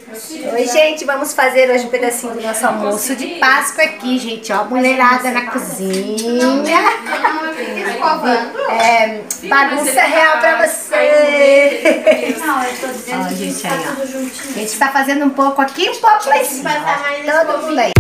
Oi, gente, vamos fazer hoje um pedacinho do nosso almoço de Páscoa aqui, gente, ó, mulherada na cozinha. Bagunça real pra você. Ó, gente, aí, ó. A gente tá fazendo um pouco aqui, um pouco lá em cima, ó. Todo mundo aí.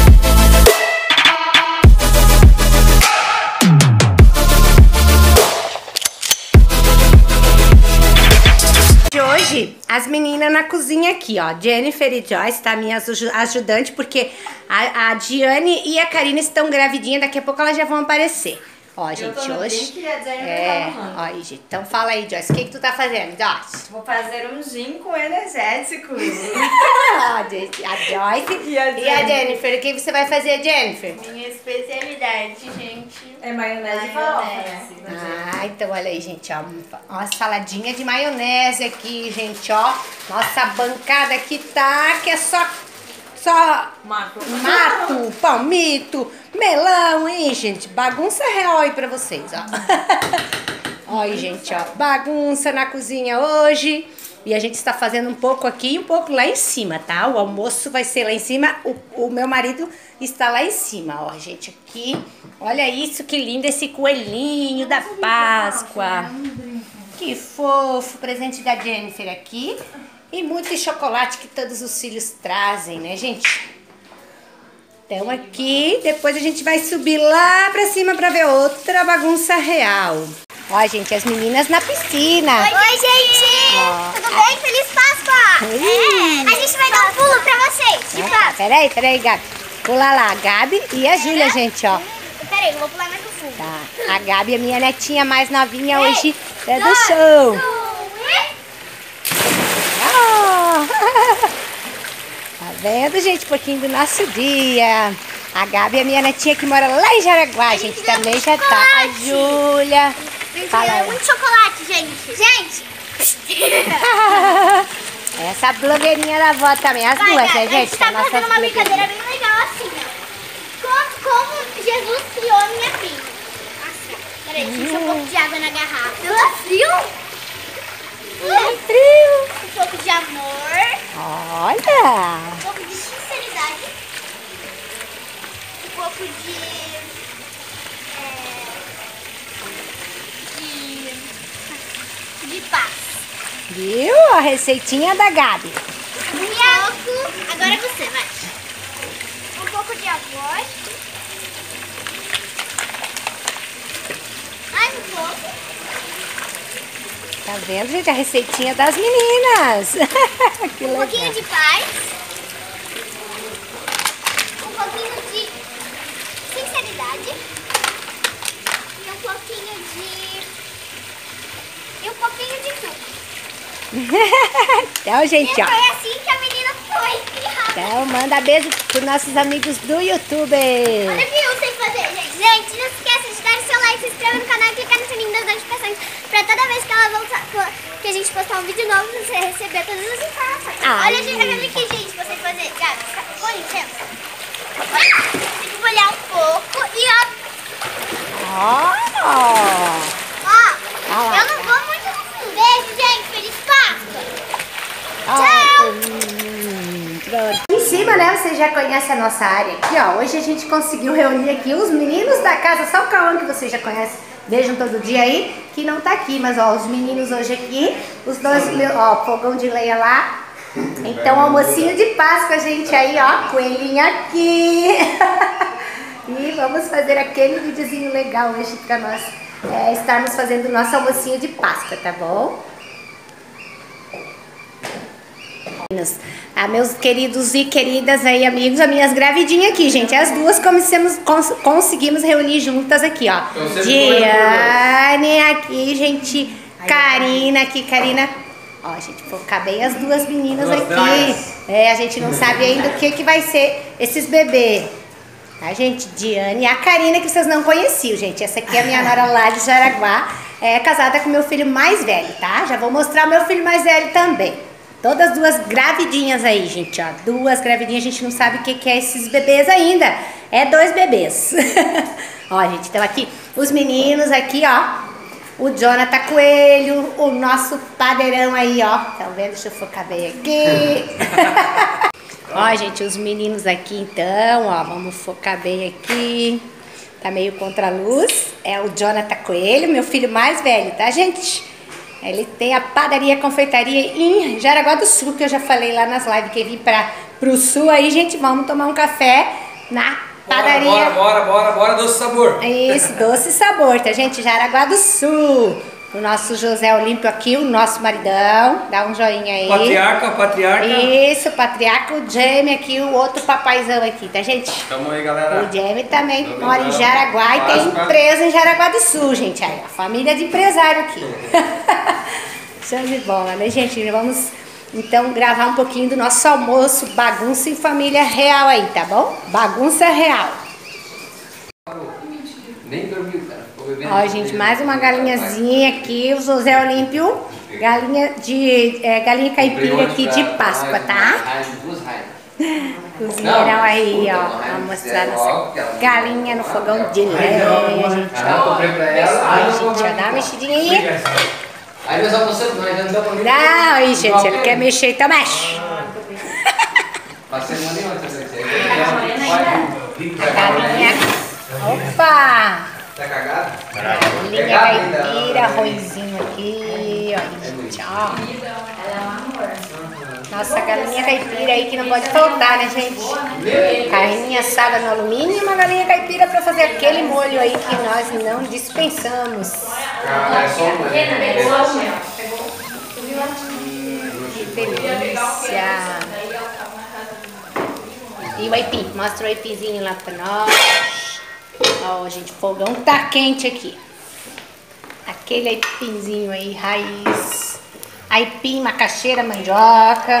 Hoje, as meninas na cozinha aqui, ó, Jennifer e Joyce, tá? Minhas ajudantes, porque a Diane e a Karina estão gravidinhas, daqui a pouco elas já vão aparecer. Ó, gente, hoje... ó aí, gente. Então fala aí, Joyce, o que tu tá fazendo, Joyce? Vou fazer um gin com energético. Ó, gente, a Joyce e a Jennifer. O que você vai fazer, Jennifer? Minha especialidade, gente, é maionese e farofa, né? Ah, então olha aí, gente, ó, uma saladinha de maionese aqui, gente, ó. Nossa bancada aqui tá, que é só mato, palmito, melão, hein, gente? Bagunça real aí pra vocês, ó. Olha aí, gente, ó, bagunça na cozinha hoje. E a gente está fazendo um pouco aqui e um pouco lá em cima, tá? O almoço vai ser lá em cima, o meu marido está lá em cima, ó, gente, aqui. Olha isso, que lindo esse coelhinho da Páscoa. Que fofo, presente da Jennifer aqui. E muito chocolate que todos os filhos trazem, né, gente? Então aqui, depois a gente vai subir lá pra cima pra ver outra bagunça real. Ó, gente, as meninas na piscina. Oi, gente! Tudo bem? Feliz Páscoa! A gente vai dar um pulo pra vocês, de Páscoa. Peraí, Gabi. Pula lá, a Gabi e a Júlia, gente, ó. Peraí, eu vou pular mais pro fundo. Tá, a Gabi, a minha netinha mais novinha hoje, é do chão. Tá vendo, gente? Um pouquinho do nosso dia. A Gabi é minha netinha que mora lá em Jaraguá, gente. Também já tá. A Júlia. Fala, muito chocolate, gente. Essa blogueirinha da avó também. As duas, né, gente? A gente tá fazendo uma brincadeira bem legal assim, ó. Como Jesus criou a minha filha. Assim, peraí, deixa eu um pouco de água na garrafa. Tá frio? É frio. Um pouco de amor. Olha. Um pouco de sinceridade. Um pouco de paz. Viu? A receitinha da Gabi. Agora você, vai. Um pouco de amor. Mais um pouco. Tá vendo, gente? A receitinha das meninas. Que legal. Um pouquinho de paz. Um pouquinho de sinceridade. E um pouquinho de tudo. Então, gente, ó. E foi assim que a menina foi criada. Então, manda beijo pros nossos amigos do YouTube. Olha o que eu sei fazer, gente. Gente, não se esqueça de dar seu like, se inscrever no canal e clicar no sininho das notificações pra toda vez que ela voltar, que a gente postar um vídeo novo, você receber todas as informações. Olha aqui, gente, você fazer. Gabi, com licença. Tem que molhar um pouco e ó, eu não vou muito no fundo. Beijo, gente. Feliz Páscoa. Tchau. Pronto. Em cima, né, você já conhece a nossa área aqui, ó. Hoje a gente conseguiu reunir aqui os meninos da casa, só o Cauã que você já conhece, vejam todo dia aí, que não tá aqui. Mas, ó, os meninos hoje aqui, os dois, ó, fogão de lenha lá. Então, almocinho de Páscoa, gente, aí, ó, coelhinho aqui. E vamos fazer aquele videozinho legal hoje pra nós estarmos fazendo o nosso almocinho de Páscoa, tá bom? Meus queridos e queridas aí, amigos, as minhas gravidinhas aqui, gente. As duas conseguimos reunir juntas aqui, ó. Diane aqui, gente. Karina aqui, Karina. Ó, gente, focar bem as duas meninas aqui. A gente não sabe ainda o que vai ser esses bebês. Tá, gente? Diane e a Karina, que vocês não conheciam, gente. Essa aqui é a minha nora lá de Jaraguá. É casada com meu filho mais velho, tá? Já vou mostrar o meu filho mais velho também. Todas duas gravidinhas aí, gente, ó. Duas gravidinhas, a gente não sabe o que é esses bebês ainda. É 2 bebês. Ó, gente, então aqui, os meninos aqui, ó. o Jonathan Coelho, o nosso padeirão aí, ó. Tá vendo? Deixa eu focar bem aqui. Ó, gente, os meninos aqui então, ó. Vamos focar bem aqui. Tá meio contra a luz. É o Jonathan Coelho, meu filho mais velho, tá, gente? Ele tem a padaria confeitaria em Jaraguá do Sul, que eu já falei lá nas lives que vim pro sul aí, gente. Vamos tomar um café na padaria. Bora, doce sabor. Isso, doce sabor, tá, gente? Jaraguá do Sul. O nosso José Olímpio aqui, o nosso maridão. Dá um joinha aí. Patriarca. Isso, patriarca, o Jamie aqui, o outro papaizão aqui, tá, gente? Tamo aí, galera. O Jamie também mora em Jaraguá e tem empresa em Jaraguá do Sul, gente. Aí, a família de empresário aqui. Show de bola, né, gente? Vamos, então, gravar um pouquinho do nosso almoço, bagunça em família real aí, tá bom? Bagunça real. Nem dormiu, cara. Ó, gente, mais uma galinhazinha aqui, o José Olímpio, galinha caipira aqui de Páscoa, tá? Cozinheirão aí, ó, vamos mostrar nossa galinha no fogão de lenha, gente, ó. Aí, gente, ó, dá uma mexidinha aí. Aí nós almoçamos, nós já não dá pra ver. Não, aí, gente, ele quer mexer, então mexe. Passei uma nem outra, Galinha, opa! Tá cagado? Galinha caipira, arrozinho aqui, ó, gente, ó. Nossa, galinha caipira aí que não pode faltar, né, gente? Carninha assada no alumínio e uma galinha caipira pra fazer aquele molho aí que nós não dispensamos. Que delícia! E o aipim, mostra o aipizinho lá pra nós. Ó, gente, o fogão tá quente aqui. Aquele aipinzinho aí, raiz. Aipim, macaxeira, mandioca.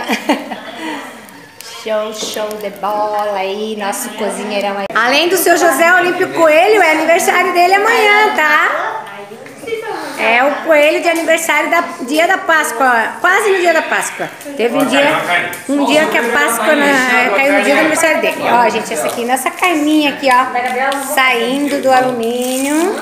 Show de bola aí, nosso cozinheirão aí. Além do seu José Olímpio Coelho, é aniversário dele amanhã, tá? É o coelho de aniversário dia da Páscoa, quase no dia da Páscoa. Teve um dia que a Páscoa caiu no dia do aniversário dele. Ó, gente, essa aqui, nossa carninha aqui, ó, saindo do alumínio.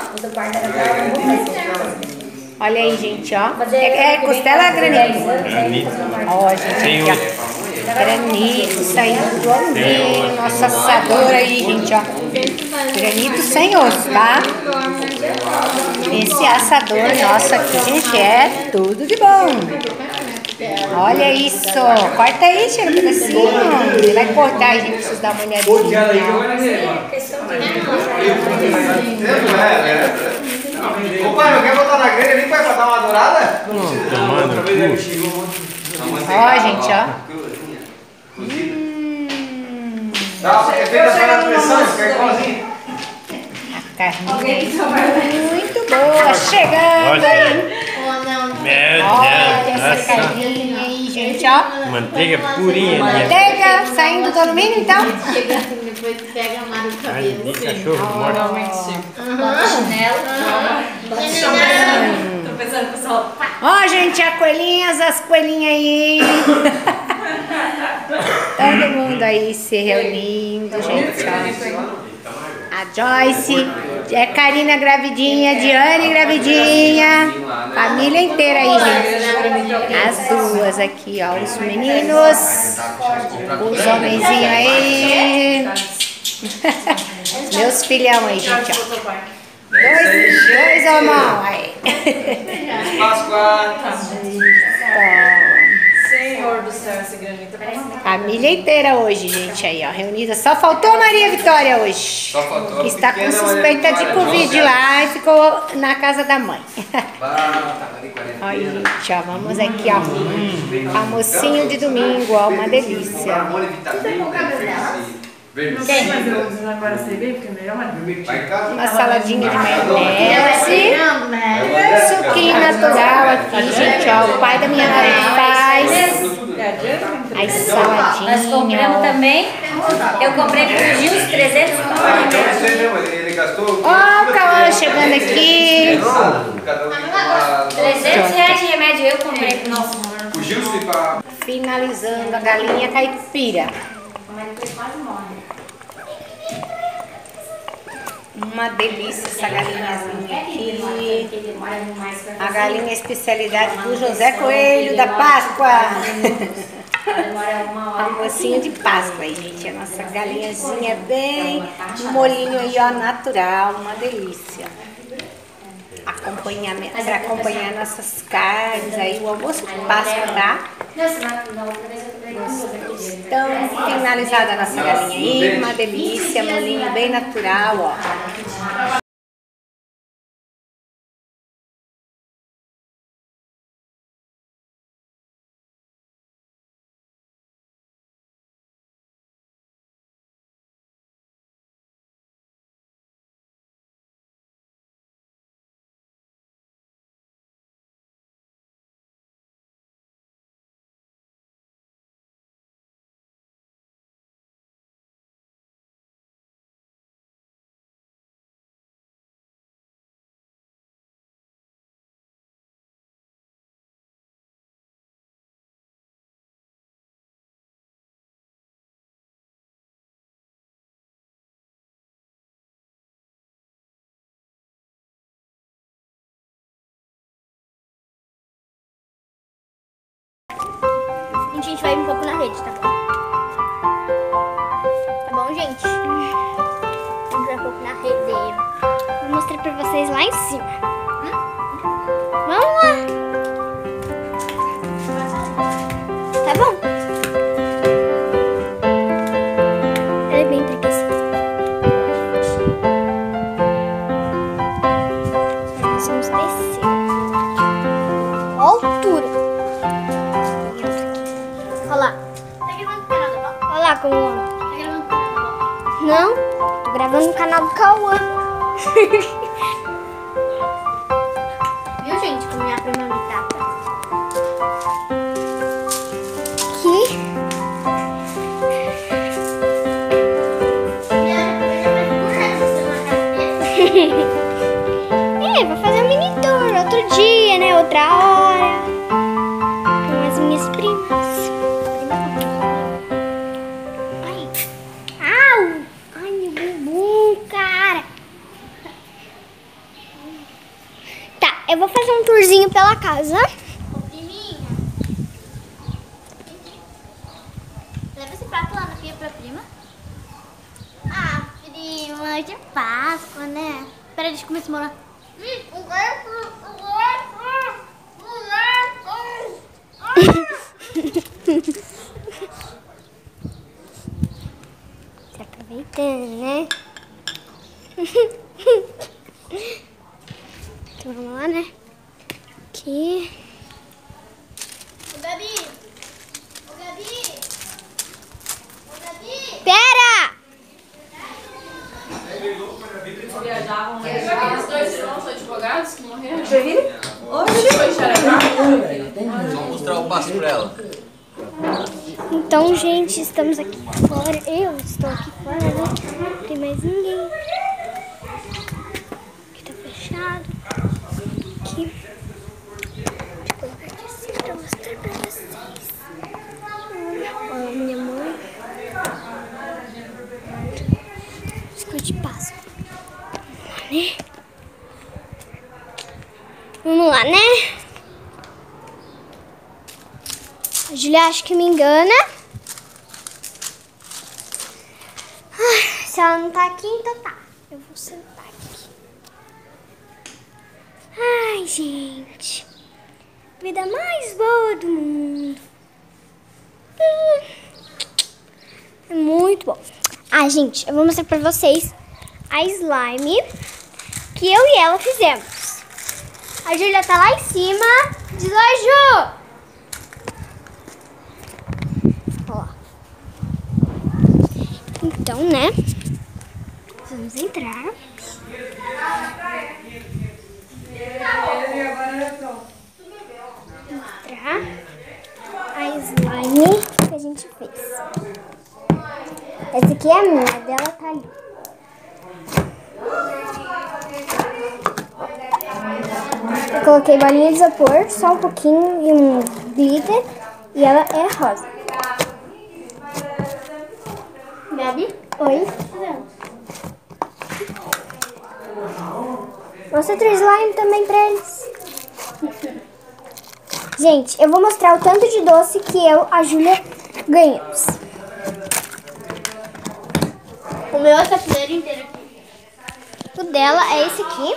Olha aí, gente, ó. É costela granito. Ó, gente, aqui, ó. Granito saindo do alumínio. Nosso assador aí, gente, ó. Granito sem osso, tá? Esse assador nosso aqui, gente, é tudo de bom. Olha isso. Corta aí, tira um pedacinho. Ele vai cortar, gente. Preciso dar uma olhadinha. Ô pai, não quer botar na grelha nem pra dar uma dourada? Ó, gente, ó. Quer ver a panela de pressão? Quer igualzinho? A carninha muito boa. Chegando aí. Olha essa carninha aí, gente, ó. Manteiga purinha. Manteiga saindo do alumínio, então. Depois pega a mara do cabelo. De cachorro morto. Tô pensando que só. Ó, gente, as coelhinhas aí. Todo mundo aí se reunindo, gente, ó. A Joyce, Karina gravidinha, Diane gravidinha. Família inteira aí, gente. As duas aqui, ó. Os meninos. Os homenzinhos aí. Meus filhão aí, gente, ó. Dois homão aí. Senhor do céu, esse granito. Família inteira hoje, gente, aí, ó, reunida. Só faltou a Maria Vitória hoje. Só faltou. Que está com suspeita de Covid lá e ficou na casa da mãe. Olha, gente, ó, vamos aqui, ó. Almocinho de domingo, ó, uma delícia. Uma saladinha de maionese. Suquinho natural aqui, gente, ó. O pai da minha mãe faz. Aí saladinha. Nós compramos também. Eu comprei pro Gil os 300. Ó, o Cauã chegando aqui. R$300 de remédio eu comprei pro nosso. Finalizando a galinha caipira. Uma delícia essa galinhazinha aqui. A galinha especialidade do José Coelho da Páscoa. Almocinho de Páscoa aí, gente. A nossa galinhazinha bem molinho aí, ó, natural. Uma delícia. Acompanhamento, para acompanhar nossas carnes aí, o almoço de Páscoa, tá? Então, finalizada a nossa galinha aí, uma delícia, molinho bem natural, ó. A gente vai um pouco na rede, tá bom? Tá bom, gente? A gente vai um pouco na rede. Vou mostrar pra vocês lá em cima. Vamos lá! Tá bom? Ela é bem preguiçosa. Nós vamos descer. Olha a altura. Olha lá. Tá gravando no canal do Cauã? Olha lá como anda. Tá gravando no canal do Cauã? Não, tô gravando no canal do Cauã. Viu, gente, como minha prima me trata? Aqui. Vou fazer um mini tour outro dia, né? Outra hora. Com as minhas primas. Ai. Au! Ai, meu bumbum, cara. Tá, eu vou fazer um tourzinho pela casa. Ô, priminha. Leva esse prato lá na pia pra prima. Ah, prima, de Páscoa, né? Pera, deixa eu comer esse morango. Tá aproveitando, né? Então vamos lá, né? Aqui. Ô, Gabi! Ô, Gabi! Ô, Gabi! Pera! Viajavam, né? Os dois irmãos são advogados que morreram. Só mostrar o passo pra ela. Então, gente, estamos aqui fora. Eu estou aqui fora, né? Não tem mais ninguém. Aqui tá fechado. Aqui. Deixa eu colocar aqui assim pra mostrar pra vocês. Olha a minha mãe. Biscoito de Páscoa. Vamos lá, né? A Julia acha que me engana. Se ela não tá aqui, então tá. Eu vou sentar aqui. Ai, gente. Vida mais boa do mundo. É muito bom. Ah, gente, eu vou mostrar pra vocês a slime que eu e ela fizemos. A Júlia tá lá em cima. Diz oi, Ju! Ó. Então, né? Vamos entrar. Mostrar a slime que a gente fez. Essa aqui é a minha, a dela tá ali. Eu coloquei bolinha de isopor, só um pouquinho e um glitter, e ela é rosa. Gabi? Oi? Mostra outro slime também pra eles. Gente, eu vou mostrar o tanto de doce que a Júlia ganhamos. O meu é essa fileira inteira aqui. O dela é esse aqui.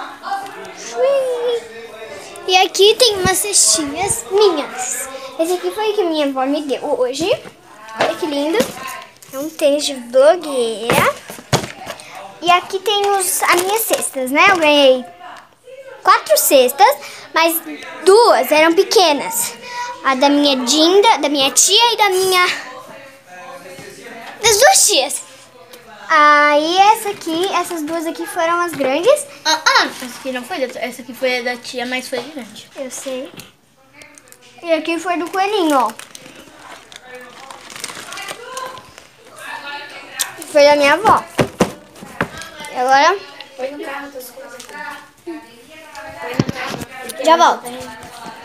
E aqui tem umas cestinhas minhas. Esse aqui foi o que minha avó me deu hoje. Olha que lindo. É um tênis de blogueira. E aqui tem as minhas cestas, né? Eu ganhei 4 cestas, mas 2 eram pequenas. A da minha Dinda, da minha tia e das 2 tias. Aí essas 2 aqui foram as grandes. Essa aqui não foi essa aqui foi a da tia, mas foi grande. Eu sei. E aqui foi do coelhinho, ó. Foi da minha avó. E agora... Põe no carro tuas coisas aqui. Já volto.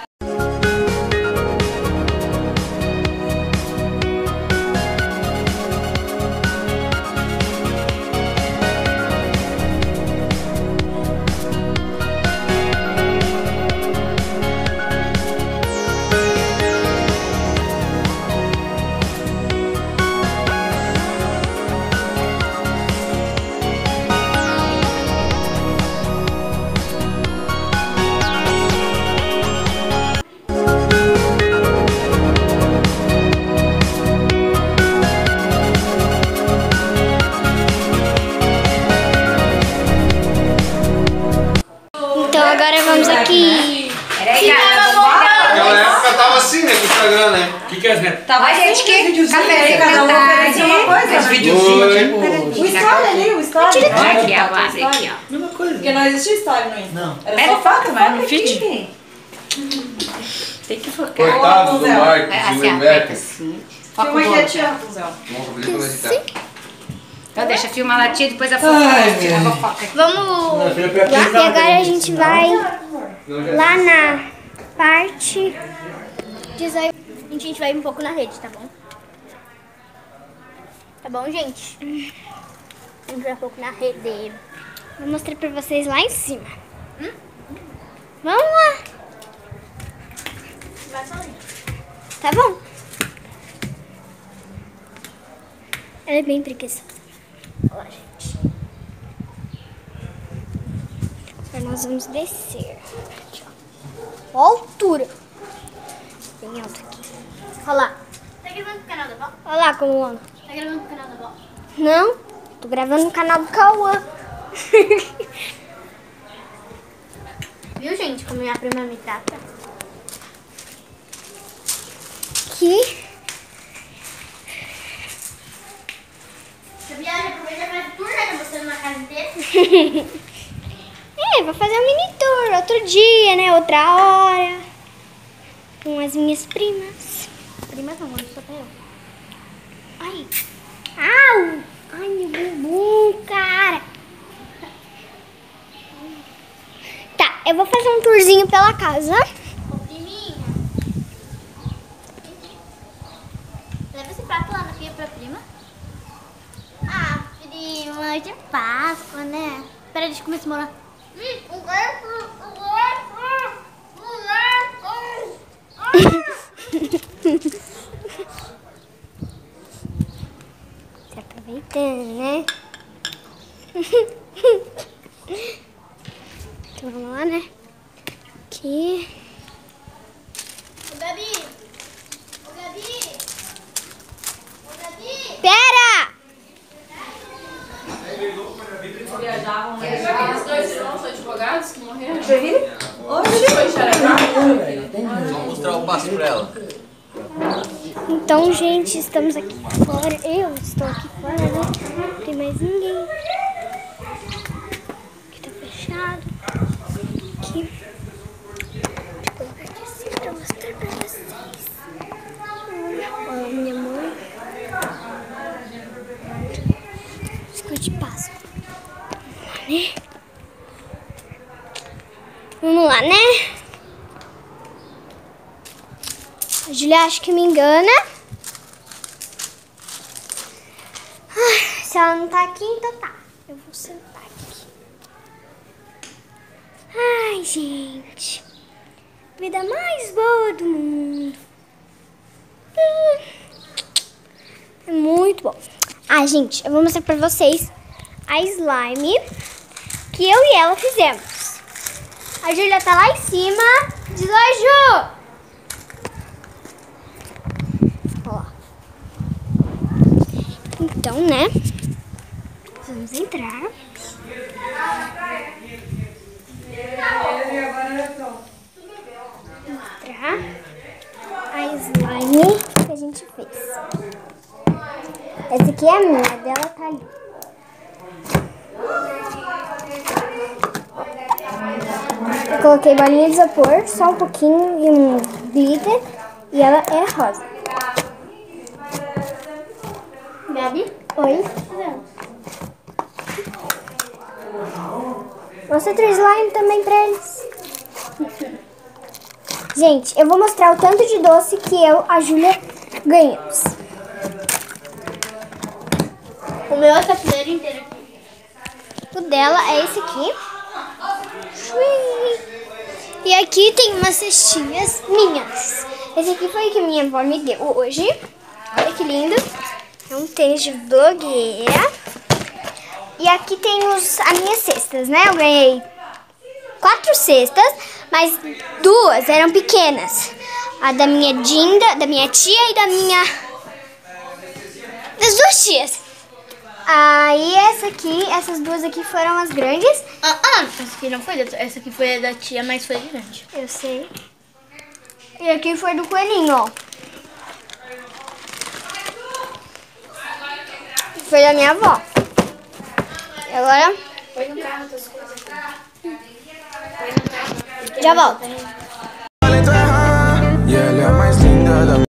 Então agora vamos aqui. Peraí, cara. Naquela época tava assim, né, com o Instagram, né? O que é, né? Tava gente que café Cada um oferecia uma coisa. Esse videozinho, Oi. tipo... O story ali, o story. Aqui, a base aqui, ó. Mesma coisa. Porque não existia story no Insta. Não. Era só foto, Vai no foto feed. aqui. Tem que focar. Coitado do Marcos e Assim, do aperta Ivete. assim. Foca o Filma aqui a bolo. tia, Rapunzel. Vamos fazer pra visitar. Então deixa filmar a tia, depois a foca. Ai, A fofoca. Vamos lá. E agora a gente vai lá na parte de slime. A gente vai um pouco na rede, tá bom? Tá bom, gente? A gente vai um pouco na rede. Vou mostrar pra vocês lá em cima. Vamos lá. Vai sozinho. Tá bom. Ela é bem preguiçosa. Olha lá, gente. Agora nós vamos descer. Aqui, ó. Ó a altura. Bem alto aqui. Olha lá. Tá gravando pro canal da vó? Olha lá como anda. Tá gravando pro canal da vó? Não, tô gravando no canal do Cauã. Viu, gente, como minha prima me trata? Aqui. Você viaja, aproveita e faz tour, né? Mostrando na casa inteira. Vou fazer um mini tour outro dia, né? Outra hora. Com as minhas primas. Primas não, só pra eu. Ai. Au! Ai, meu bumbum, cara. Tá, eu vou fazer um tourzinho pela casa. Ô, priminha. Leva esse prato lá na pia pra prima. Ah, prima, de Páscoa, né? Pera, deixa eu comer esse morango. Tá aproveitando, né? Então vamos lá, né? Aqui. Ô, Gabi! Ô, Gabi! Ô, Gabi! Pera! Viajavam, né? Aqueles 2 irmãos são advogados que morreram. Hoje. Vamos mostrar o passo pra ela. Então, gente, estamos aqui fora. Eu estou aqui fora, né? Não tem mais ninguém. Aqui tá fechado. Aqui. Deixa eu colocar aqui assim pra mostrar pra vocês. Olha a minha mãe. Biscoito de Páscoa. Vamos lá, né? A Julia acha que me engana. Se ela não tá aqui, então tá. Eu vou sentar aqui. Ai, gente. Vida mais boa do mundo. É muito bom. Ah, gente, eu vou mostrar pra vocês a slime que eu e ela fizemos. A Júlia tá lá em cima. Diz oi, Ju! Ó. Então, né? Vamos entrar. Mostrar a slime que a gente fez. Essa aqui é a minha, a dela tá ali. Eu coloquei bolinha de isopor, só um pouquinho e um glitter, e ela é rosa. Gabi? Oi? Mostra outro slime também pra eles. Gente, eu vou mostrar o tanto de doce que eu, a Júlia, ganhamos. O meu é capileiro inteiro aqui. O dela é esse aqui. E aqui tem umas cestinhas minhas. Esse aqui foi o que minha avó me deu hoje. Olha que lindo. É um tênis de blogueira. E aqui tem as minhas cestas, né? Eu ganhei 4 cestas, mas 2 eram pequenas. A da minha Dinda, da minha tia e das 2 tias. Aí essas 2 aqui foram as grandes. Essa aqui não foi essa aqui foi a da tia, mas foi grande. Eu sei. E aqui foi do coelhinho, ó. Foi da minha avó. E agora... Foi no carro das coisas. Já volto. E ela é a mais linda da